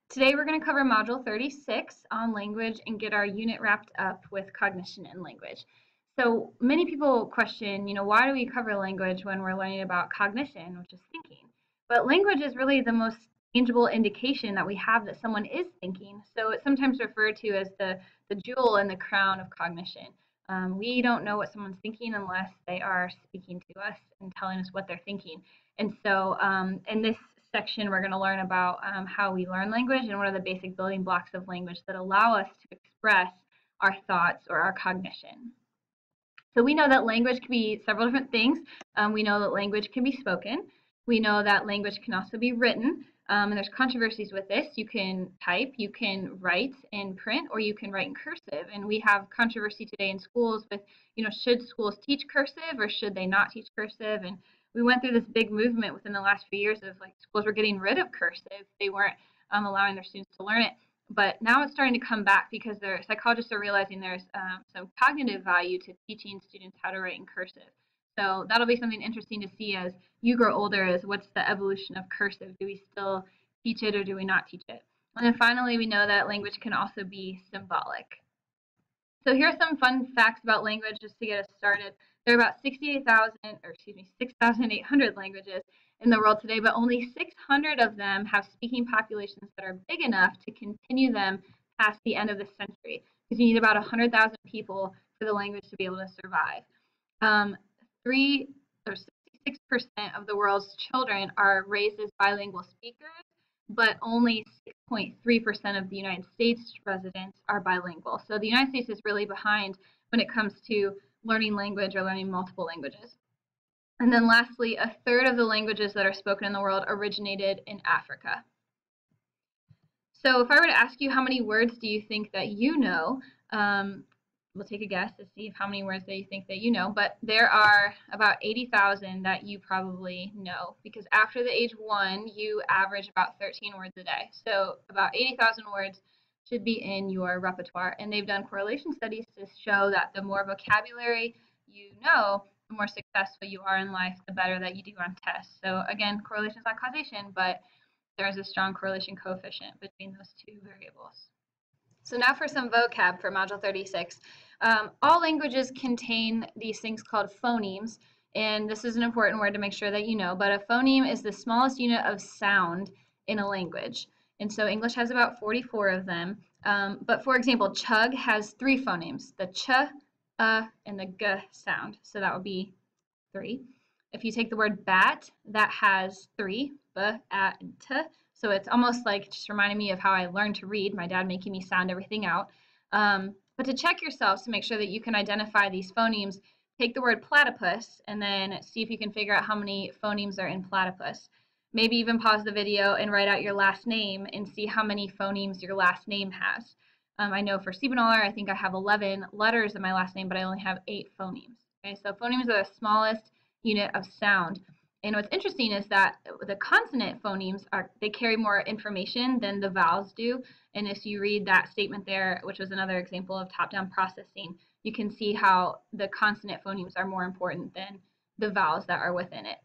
Today we're going to cover Module 36 on language and get our unit wrapped up with cognition and language. So many people question, why do we cover language when we're learning about cognition, which is thinking? But language is really the most tangible indication that we have that someone is thinking. So it's sometimes referred to as the jewel in the crown of cognition. We don't know what someone's thinking unless they are speaking to us and telling us what they're thinking. And so in this section, we're going to learn about how we learn language and what are the basic building blocks of language that allow us to express our thoughts or our cognition. So we know that language can be several different things. We know that language can be spoken. We know that language can also be written. And there's controversies with this. You can type, you can write in print, or you can write in cursive. And we have controversy today in schools with, should schools teach cursive or should they not teach cursive? And we went through this big movement within the last few years of schools were getting rid of cursive. They weren't allowing their students to learn it. But now it's starting to come back because psychologists are realizing there's some cognitive value to teaching students how to write in cursive. So that'll be something interesting to see as you grow older, is what's the evolution of cursive? Do we still teach it or do we not teach it? And then finally, we know that language can also be symbolic. So here are some fun facts about language just to get us started. There are about 6,800 languages in the world today, but only 600 of them have speaking populations that are big enough to continue them past the end of the century, because you need about 100,000 people for the language to be able to survive. 66% of the world's children are raised as bilingual speakers, but only 6.3% of the United States residents are bilingual. So the United States is really behind when it comes to learning language or learning multiple languages. And then lastly, a third of the languages that are spoken in the world originated in Africa. So if I were to ask you how many words do you think that you know, we'll take a guess to see how many words that you think that you know, but there are about 80,000 that you probably know, because after the age 1, you average about 13 words a day. So about 80,000 words should be in your repertoire, and they've done correlation studies to show that the more vocabulary you know, the more successful you are in life, the better that you do on tests. So again, correlation is not causation, but there is a strong correlation coefficient between those two variables. So now for some vocab for Module 36. All languages contain these things called phonemes, and this is an important word to make sure that you know, but a phoneme is the smallest unit of sound in a language. And so English has about 44 of them. But for example, chug has 3 phonemes, the ch, and the g sound. So that would be 3. If you take the word bat, that has 3, b, a, and t. So it's almost like just reminding me of how I learned to read, my dad making me sound everything out. But to check yourselves to make sure that you can identify these phonemes, take the word platypus and then see if you can figure out how many phonemes are in platypus. Maybe even pause the video and write out your last name and see how many phonemes your last name has. I know for Siebenthaler, I think I have 11 letters in my last name, but I only have 8 phonemes. Okay, so phonemes are the smallest unit of sound. And what's interesting is that the consonant phonemes they carry more information than the vowels do. And if you read that statement there, which was another example of top-down processing, you can see how the consonant phonemes are more important than the vowels that are within it.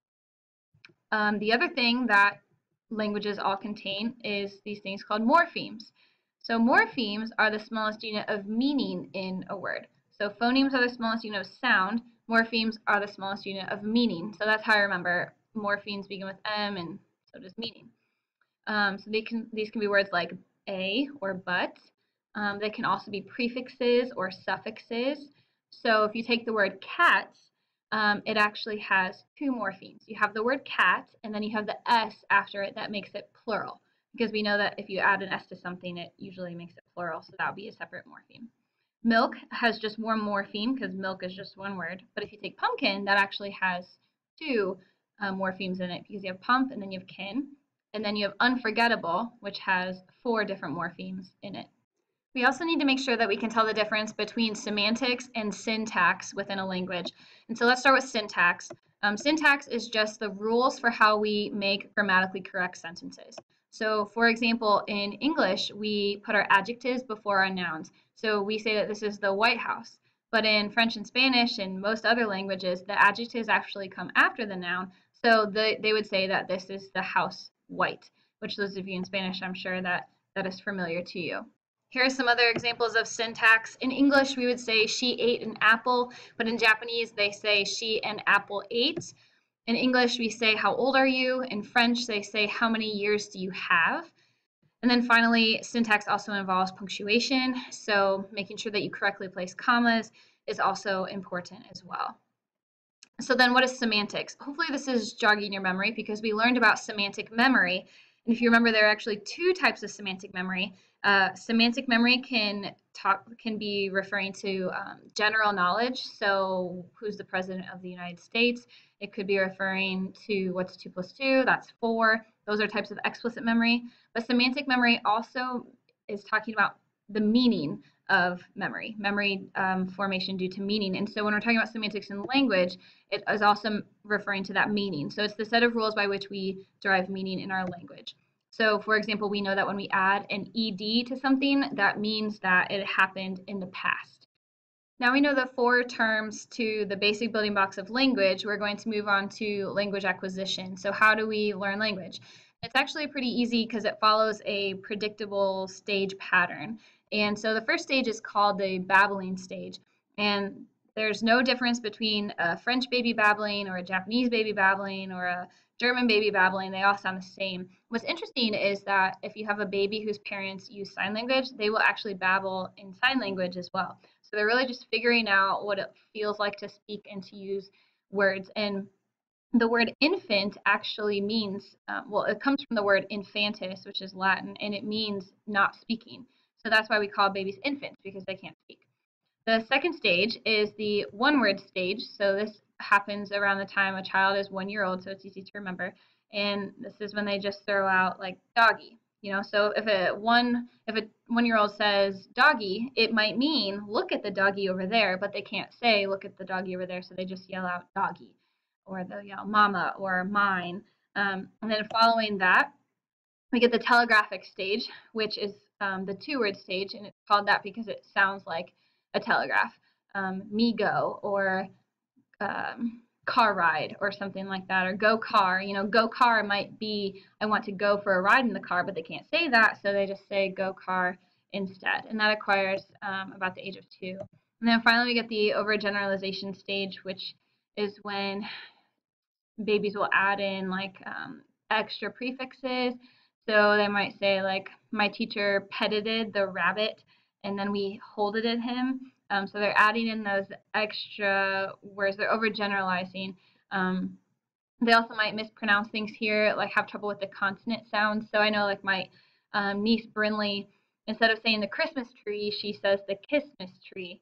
The other thing that languages all contain is these things called morphemes. So morphemes are the smallest unit of meaning in a word. So phonemes are the smallest unit of sound. Morphemes are the smallest unit of meaning. So that's how I remember morphemes begin with M, and so does meaning. So these can be words like a or but. They can also be prefixes or suffixes. So if you take the word cat, it actually has 2 morphemes. You have the word cat, and then you have the S after it that makes it plural, because we know that if you add an S to something, it usually makes it plural, so that would be a separate morpheme. Milk has just 1 morpheme because milk is just 1 word, but if you take pumpkin, that actually has 2 morphemes in it, because you have pump and then you have kin, and then you have unforgettable, which has 4 different morphemes in it. We also need to make sure that we can tell the difference between semantics and syntax within a language. And so let's start with syntax. Syntax is just the rules for how we make grammatically correct sentences. So for example, in English, we put our adjectives before our nouns. So we say that this is the White House. But in French and Spanish and most other languages, the adjectives actually come after the noun. So they would say that this is the house white. which those of you in Spanish, I'm sure that is familiar to you. Here are some other examples of syntax. In English, we would say she ate an apple, but in Japanese, they say she an apple ate. In English, we say how old are you? In French, they say how many years do you have? And then finally, syntax also involves punctuation, so making sure that you correctly place commas is also important as well. So then what is semantics? Hopefully this is jogging your memory because we learned about semantic memory. And if you remember, there are actually two types of semantic memory. Semantic memory can be referring to general knowledge. So who's the president of the United States? It could be referring to what's 2 plus 2, that's 4. Those are types of explicit memory. But semantic memory also is talking about the meaning of memory formation due to meaning. And so when we're talking about semantics in language, it is also referring to that meaning. So it's the set of rules by which we derive meaning in our language. So for example, we know that when we add an ed to something, that means that it happened in the past. Now we know the 4 terms to the basic building blocks of language. We're going to move on to language acquisition. So how do we learn language? It's actually pretty easy because it follows a predictable stage pattern. And so the first stage is called the babbling stage. And there's no difference between a French baby babbling or a Japanese baby babbling or a German baby babbling. They all sound the same. What's interesting is that if you have a baby whose parents use sign language, they will actually babble in sign language as well. So they're really just figuring out what it feels like to speak and to use words. And the word infant actually means, well, it comes from the word infantis, which is Latin, and it means not speaking. So that's why we call babies infants, because they can't speak. The second stage is the one-word stage. So this happens around the time a child is 1 year old, so it's easy to remember. And this is when they just throw out like doggy. You know, so if a one-year-old says doggy, it might mean look at the doggy over there, but they can't say look at the doggy over there, so they just yell out doggy, or they'll yell mama or mine. And then following that, we get the telegraphic stage, which is the 2-word stage, and it's called that because it sounds like a telegraph. Me go, or car ride, or something like that, or go car. You know, go car might be I want to go for a ride in the car, but they can't say that, so they just say go car instead, and that acquires about the age of 2. And then finally we get the overgeneralization stage, which is when babies will add in like extra prefixes. So they might say like my teacher petted the rabbit, and then we holded him. So they're adding in those extra words. They're overgeneralizing. They also might mispronounce things here, like have trouble with the consonant sounds. So I know like my niece Brinley, instead of saying the Christmas tree, she says the Kissmas tree.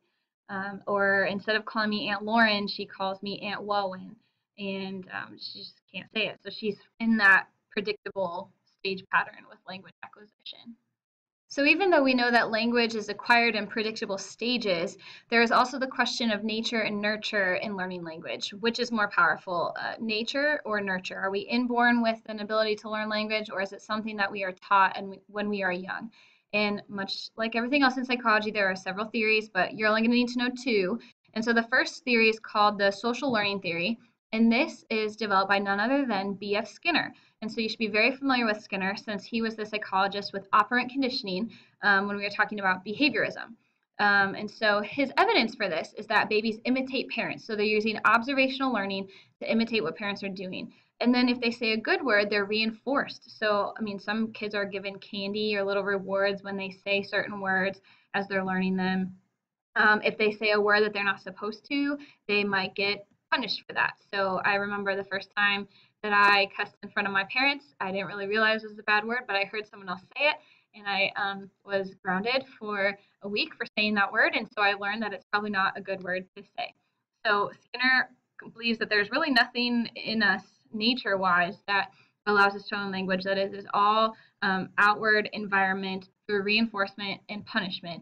Or instead of calling me Aunt Lauren, she calls me Aunt Wowen. And she just can't say it. So she's in that predictable stage pattern with language acquisition. So even though we know that language is acquired in predictable stages, there is also the question of nature and nurture in learning language. Which is more powerful, nature or nurture? Are we inborn with an ability to learn language, or is it something that we are taught when we are young? And much like everything else in psychology, there are several theories, but you're only going to need to know 2. And so the first theory is called the social learning theory, and this is developed by none other than B.F. Skinner. And so you should be very familiar with Skinner, since he was the psychologist with operant conditioning when we were talking about behaviorism. And so his evidence for this is that babies imitate parents. So they're using observational learning to imitate what parents are doing. And then if they say a good word, they're reinforced. So, I mean, some kids are given candy or little rewards when they say certain words as they're learning them. If they say a word that they're not supposed to, they might get punished for that. So I remember the first time that I cussed in front of my parents. I didn't really realize it was a bad word, but I heard someone else say it, and I was grounded for a week for saying that word, and so I learned that it's probably not a good word to say. So Skinner believes that there's really nothing in us nature-wise that allows us to learn language, that it is all outward environment through reinforcement and punishment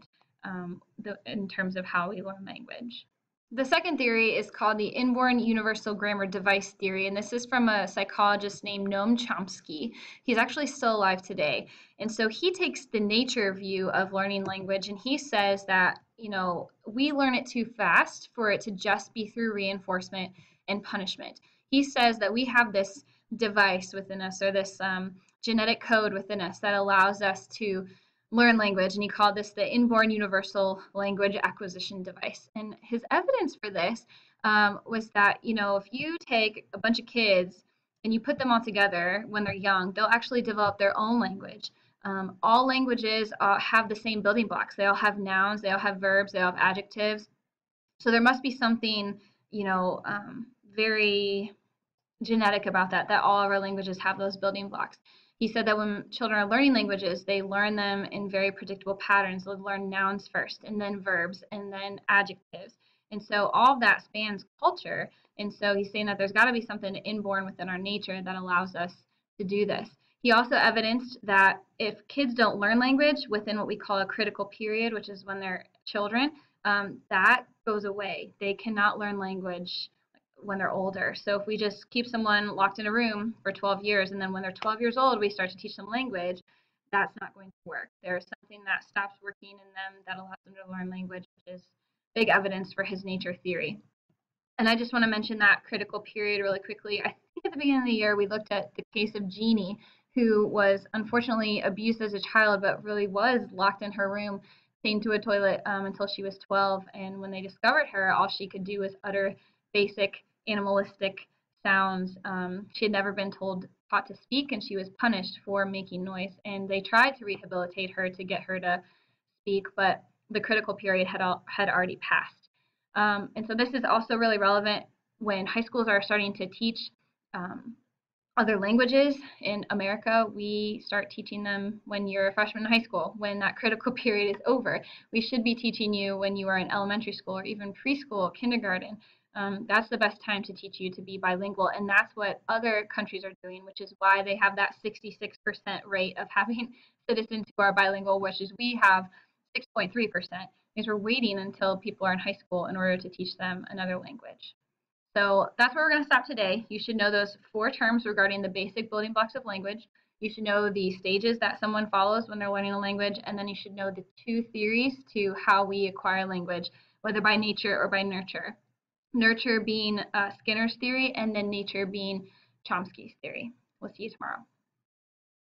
in terms of how we learn language. The second theory is called the inborn universal grammar device theory, and this is from a psychologist named Noam Chomsky. He's actually still alive today, and so he takes the nature view of learning language, and he says that, you know, we learn it too fast for it to just be through reinforcement and punishment. He says that we have this device within us, or this genetic code within us that allows us to learn language, and he called this the inborn universal language acquisition device. And his evidence for this was that, if you take a bunch of kids and you put them all together when they're young, they'll actually develop their own language. All languages have the same building blocks. They all have nouns, they all have verbs, they all have adjectives. So there must be something, very genetic about that all of our languages have those building blocks. He said that when children are learning languages, they learn them in very predictable patterns. They'll learn nouns first, and then verbs, and then adjectives. And so all of that spans culture. And so he's saying that there's got to be something inborn within our nature that allows us to do this. He also evidenced that if kids don't learn language within what we call a critical period, which is when they're children, that goes away. They cannot learn language when they're older. So if we just keep someone locked in a room for 12 years and then when they're 12 years old we start to teach them language, that's not going to work. There's something that stops working in them that allows them to learn language, which is big evidence for his nature theory. And I just want to mention that critical period really quickly. I think at the beginning of the year we looked at the case of Jeannie, who was unfortunately abused as a child but really was locked in her room chained to a toilet until she was 12. And when they discovered her, all she could do was utter basic animalistic sounds. She had never been taught to speak, and she was punished for making noise. And they tried to rehabilitate her to get her to speak, but the critical period had already passed. And so this is also really relevant when high schools are starting to teach other languages. In America, we start teaching them when you're a freshman in high school, when that critical period is over. We should be teaching you when you are in elementary school or even preschool, kindergarten. That's the best time to teach you to be bilingual, and that's what other countries are doing, which is why they have that 66% rate of having citizens who are bilingual, which is we have 6.3%, because we're waiting until people are in high school in order to teach them another language. So that's where we're going to stop today. You should know those 4 terms regarding the basic building blocks of language. You should know the stages that someone follows when they're learning a language, and then you should know the 2 theories to how we acquire language, whether by nature or by nurture. Nurture being Skinner's theory, and then nature being Chomsky's theory. We'll see you tomorrow.